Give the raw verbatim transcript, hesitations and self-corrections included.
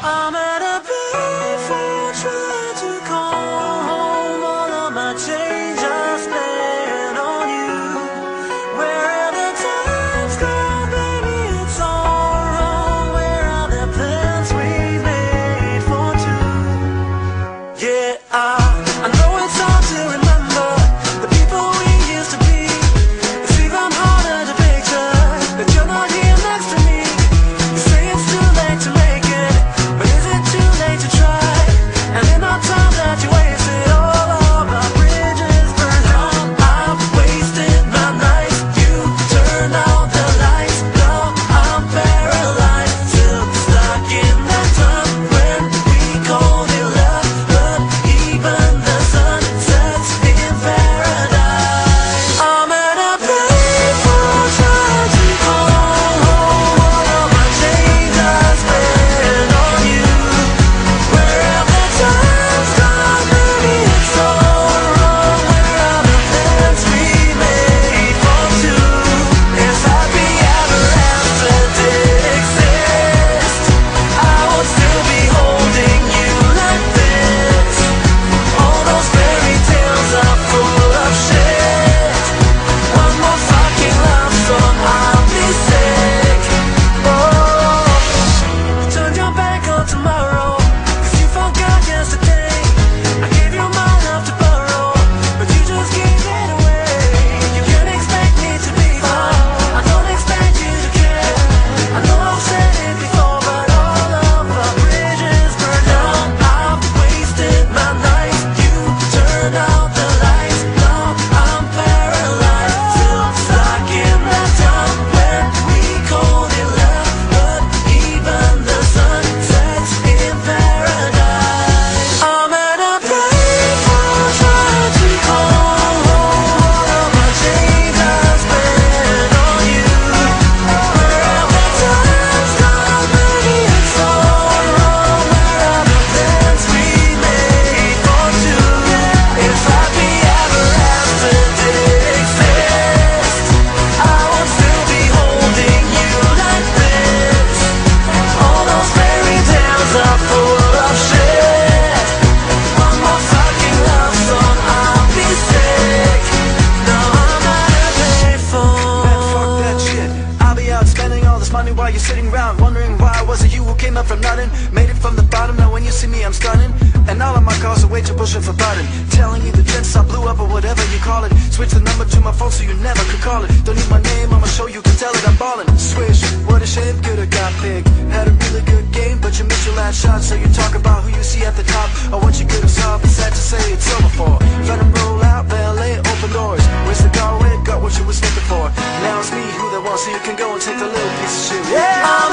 I'm at a payphone trying to call home. All of my change I spent on you. Where are the times gone, baby? It's all wrong. Where are the plans we made for two? Yeah, I, I know it's hard to remember the people we used to be. It's even harder to picture that you're not here next to me. You say it's too late to make it, but is it too late to try? And in our time that you wasted, all of our bridges burned out. I've wasted my nights, you turned out the lights. Now I'm paralyzed, still stuck in that time when we called it love. But even the sun sets in paradise. I'm at a payphone trying to call home. All of my change I spent on you. Where have the times gone, baby? It's all wrong. Where are the plans we made for two? If happy ever after did exist, I would still be holding you like this. All those fairy tales are full of shit. One more fucking love song, I'll be sick. Oh, you turned your back on tomorrow, 'cause you forgot yesterday. I gave you my love to borrow, but you just gave it away. You can't expect me to be fine, I don't expect you to care. I know I've said it before, but all of our bridges burned down. I've wasted my nights, you turned out the lights. Now I'm paralyzed, still stuck in that time when we called it love. But even the sun sets in paradise. I'm at a payphone trying to call home. All of my change I spent on you. Where have the times gone, baby? It's all wrong. Where are the plans we made for two? If happy ever after did exist, I would still be holding you like this. All those fairy tales are full of shit. One more fucking love song, I'll be sick. Now I'm at a payphone. Man, fuck that shit. I'll be out spending all this money while you're sitting around wondering why was it you who came up from nothing, made it from the bottom. Now when you see me I'm stunning, and all of my calls are way too pushing for button. Telling you the trends I blew up or whatever you call it. Switch the number to my phone so you never could call it. Don't need my name on my show, you can tell it I'm ballin'. Swish, what a shame, could've got big. Had a really good game, but you missed your last shot. So you talk about who you see at the top or what you could've saw, but sad to say it's over for. Let 'em roll out, valet, open doors. Where's the car, got what you was looking for. Now it's me who they want, so you can go and take the little piece of shit. Yeah.